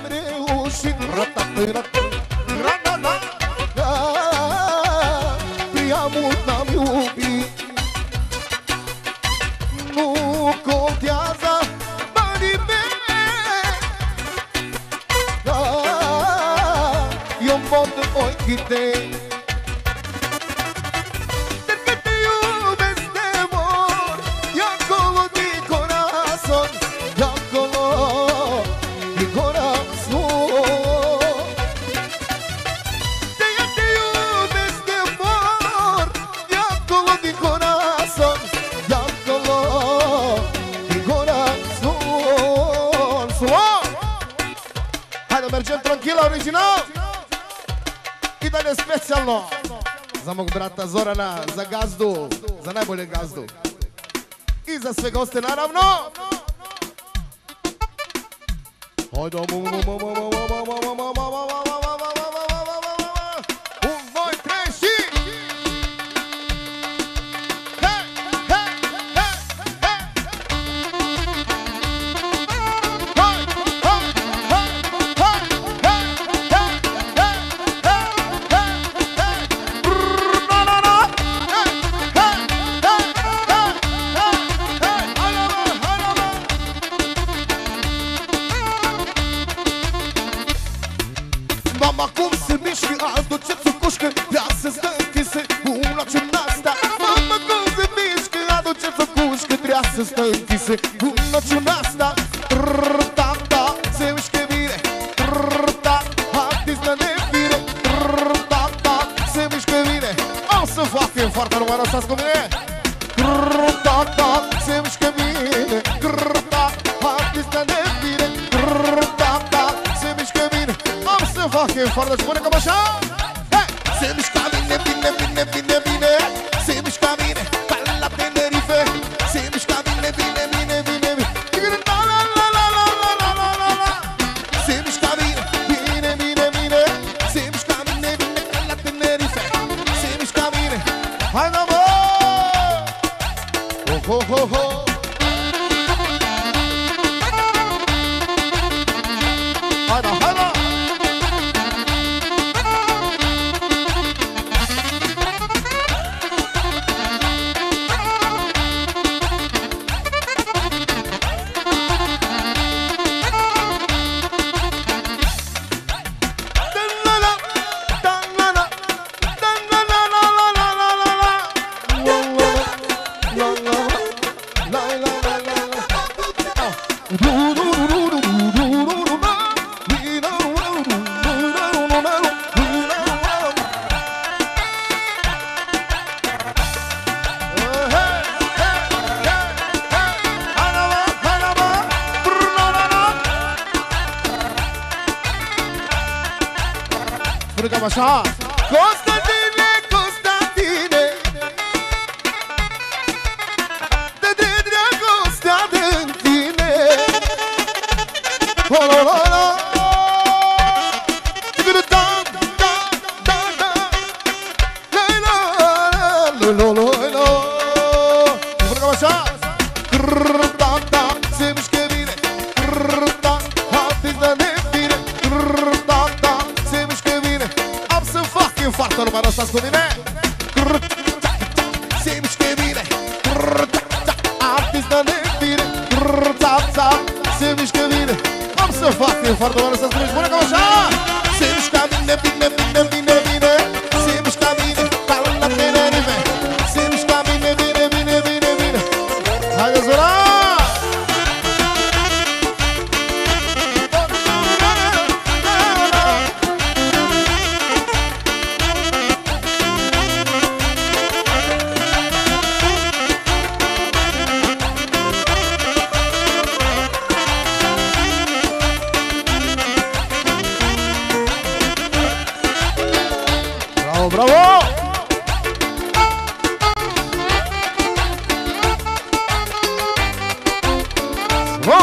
reușit. Prea mult n-am iubit. Nu contează banii mei. Eu-mi văd în ochii tăi. Mergem tranquila, original. I dalje specijalno za mog brata Zorana, za gazdu, za najbolje gazdu i za sve goste naravno. Hajde, mama cum se mișcă, aduceți o cușcă, vrea să stă închisă una ciunasta. Mama cum se mișcă, aduceți o cușcă, vrea să stă închisă una ciunasta. Ta-ta, se mișcă bine, ta-ta, artist la nefire. Ta-ta, se mișcă bine, o să facă foarte numără, stați cu mine. Ta-ta, se mișcă bine, ta-ta, artist la nefire. Ta-ta, se mișcă bine, să facă foarte spune cam așa. Se mișca bine, bine, bine, bine, bine. Se mișca bine, ca la Tenerife. Se mișca bine, bine, bine, bine, bine. Se mișca bine, bine, bine, bine. Se mișca bine, bine, ca la Tenerife. Se mișca bine. Hai da, mă! Ho, ho, ho, ho. Hai da, hai da! Cam așa. Constantine, Constantine, de dragostea de tine. La la la la. Cam așa. Se mișcă bine. Foarte numără, stați cu mine. Se mișcă bine. Artista nefire. Se mișcă bine. Am să fac foarte numără, stați cu mine. Spune cam așa. Se mișcă bine, bine, bine, bine, bine. Se mișcă bine, ca la Tenerife. Se mișcă bine, bine, bine, bine, bine. Haide, Zora! Bravo! Bravo!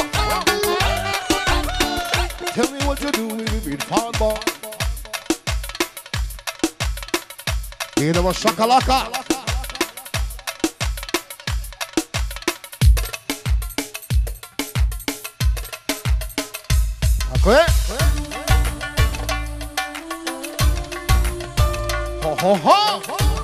Tell me what you do when you beat fun ball. Idemo šakalaka. Tako je? Oho!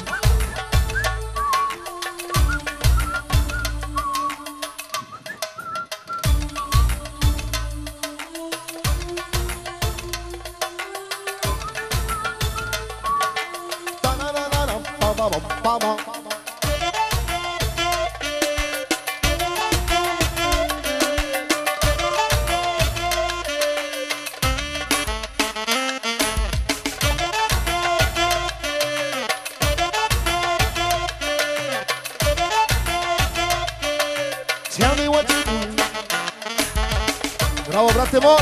Tell me what to do. Bravo, brate, mo.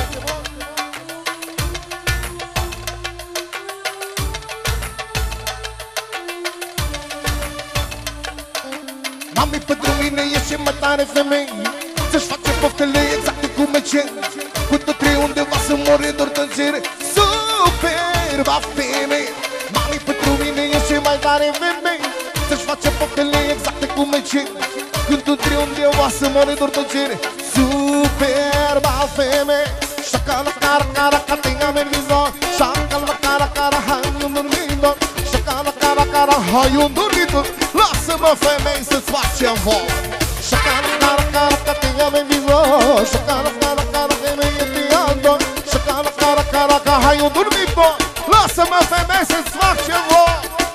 Mami, pentru mine e și mai tare femei să-și face poftele exacte cum e cer. Cu trei undeva să mori doar tăcere. Superba femeie. Mami, pentru mine e și mai tare femei să-și face poftele exacte cum e cer. Când tu trei undeva să mori doar tăcere. Superba femeie. Șacala cara cara ca tenha meu visor. Șacala cara cara hai un dormitor. Șacala cara cara hai un dormitor. Lasă-mă femei să-ți faci avon. Șacala cara cara ca tenha meu visor. Șacala cara cara femeie te ador. Șacala cara cara ca hai un dormitor. Lasă-mă femei să-ți faci avon.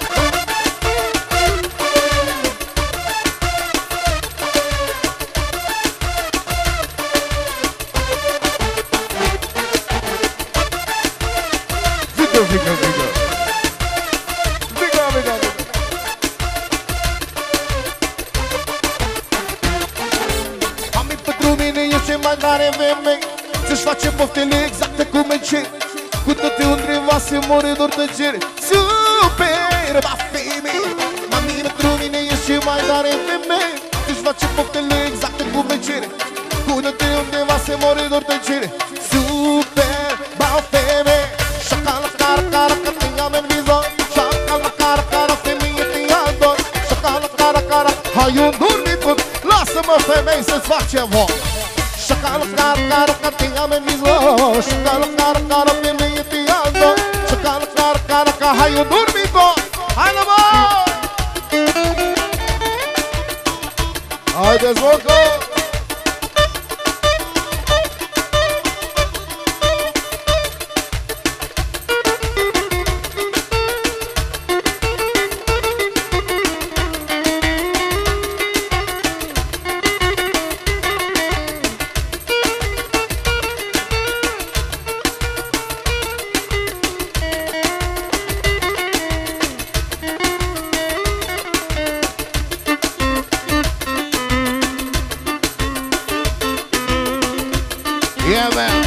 Mami, pentru mine e ce mai tare femei să-și face poftele exacte cum e cer. Cu toate undeva se mori doar tăcere. Superba femeie. Mami, pentru mine e ce mai tare femei să-și face poftele exacte cum e cer. Cu toate undeva se mori doar tăcere. Superba femeie. Șacala cara cara ca tenha meu visor. Șacala cara cara femeie te ador. Șacala cara cara hai un dormitor. Lasă-mă femei să-ți faci avon. Șacala cara cara ca tenha meu visor. Șacala cara cara femeie te ador. Șacala cara cara ca hai un dormitor. Hai la mă! Haideți mă că... Yeah, man.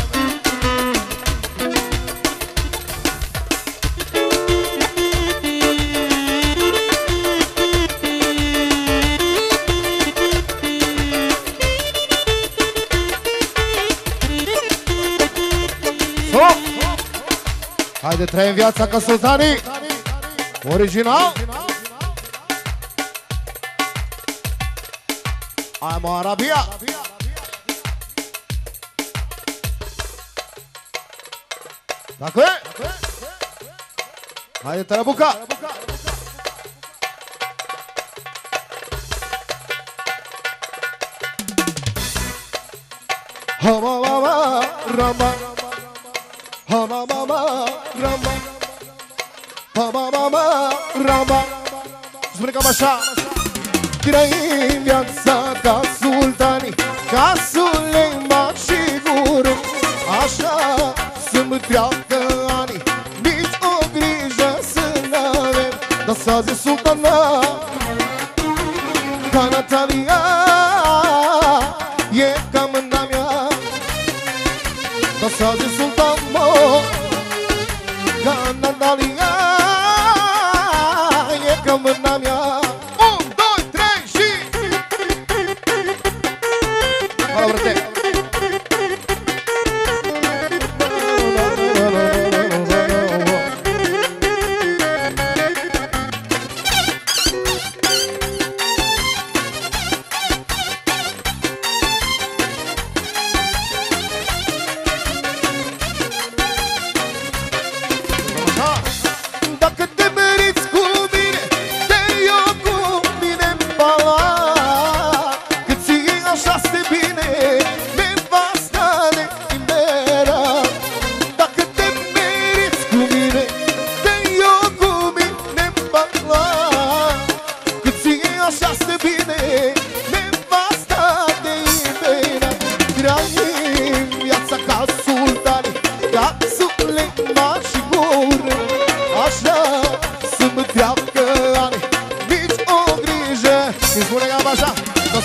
Haide, trăim viața ca sultanii. Original. I'm Arabia. Dacă e? Haide, te-a bucat! Ha-ma-ma-ma, rama. Ha-ma-ma-ma, rama. Ha-ma-ma-ma, rama. Spune cam așa. Trăim viața ca sultanii, ca Suleiman și Guru. Așa să-mi treacă ani, nici o grijă să n-avem. Dar s-a zis sultana, ca Natalia, e ca mâna mea. Dar s-a zis sultana, ca Natalia, e ca mâna mea. 1, 2, 3 și... Hala, brate!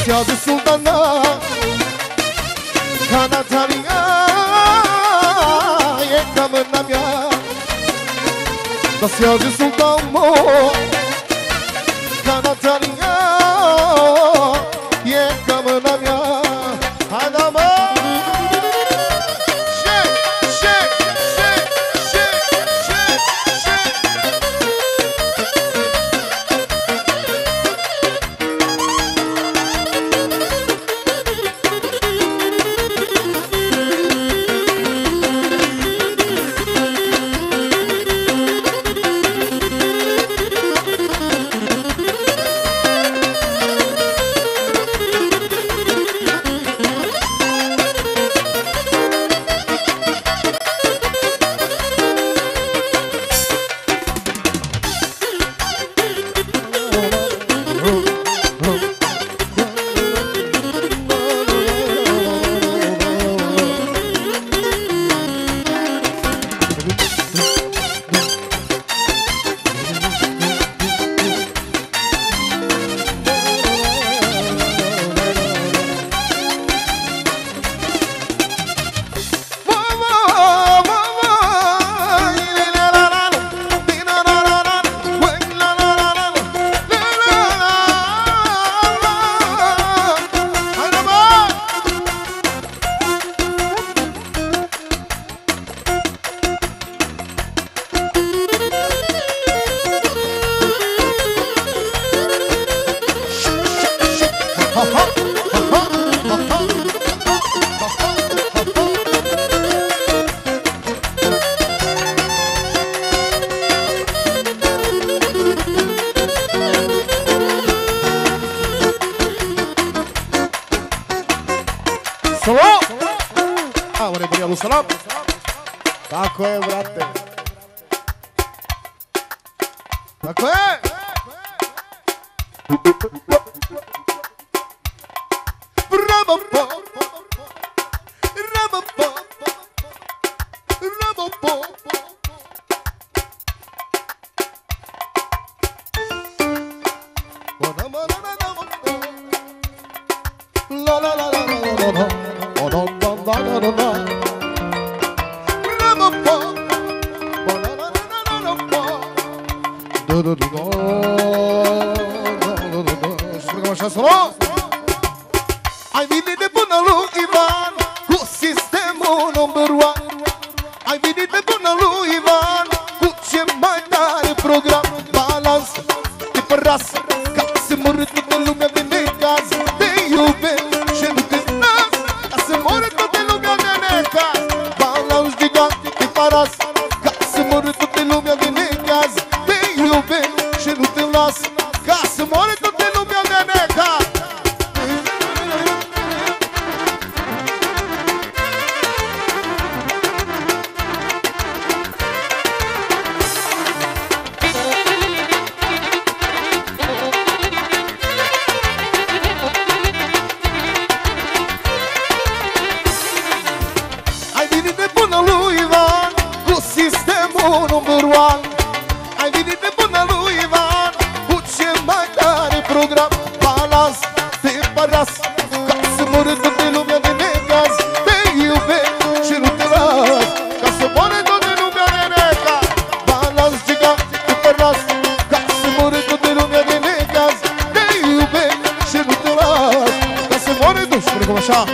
Dasia de sultana ca Natalia e ca mâna mea. Dasia de sultana ca Natalia e ca mâna mea. Hai da mă! Salam! Aure băria lui Salam! Tako je, brate! Tako je! Rabopo! Rabopo! Rabopo! La la la la la la. Ai venit de până lui Ivan cu sistemul number one. Ai venit de până lui Ivan cu cel mai tare program. Balans de pe rasă ca să mori toată lumea de necaz. Te iubesc și nu te las ca să mori toată lumea de necaz. Balans gigant de pe rasă ca să mori toată lumea de necaz. Te iubesc și nu te las ca să mori toată lumea de necaz. Ai venit de până lui Ivan cu sistemul number one. Ai venit de până lui Ivan cu cel mai tare program. Balans te paras ca să mori toată lumea de necaz. Te iubesc și nu te las ca să mori toată lumea de necaz. Balans gigant te paras ca să mori toată lumea de necaz. Te iubesc și nu te las ca să mori. Nu spune cum așa.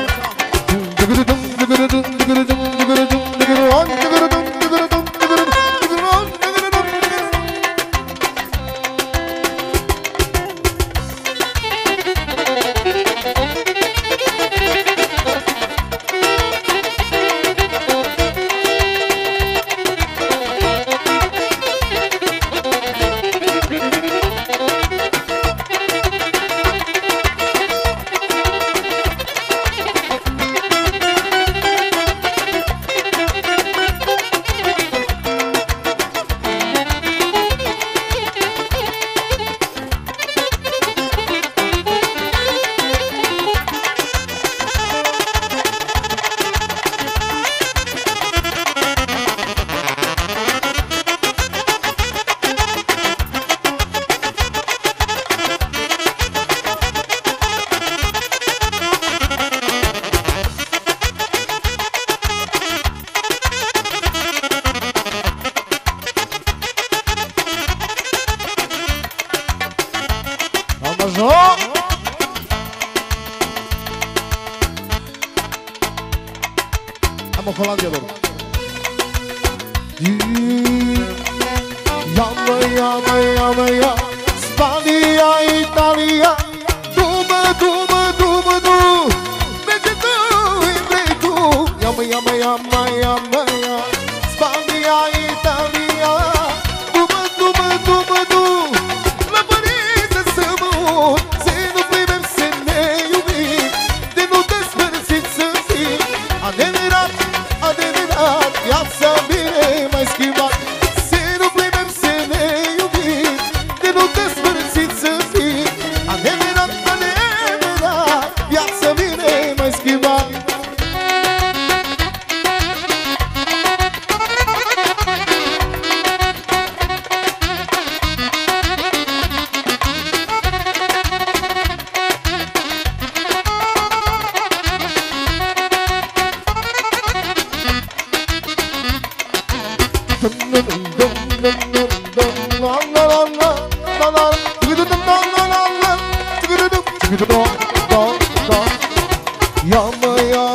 Mamă, Holandia, Ia, Spania, Italia, Duma, merge tu, vrei tu. Ia, Spania, Italia, Duma, la părință să mă ud, să nu primim să ne iubim, de nu despărțit să fim. Adevărat, viața bine mai schimbat, să nu primim să ne iubim, de nu despărțit să fim. Adevărat, viața bine mai schimbat. Ia,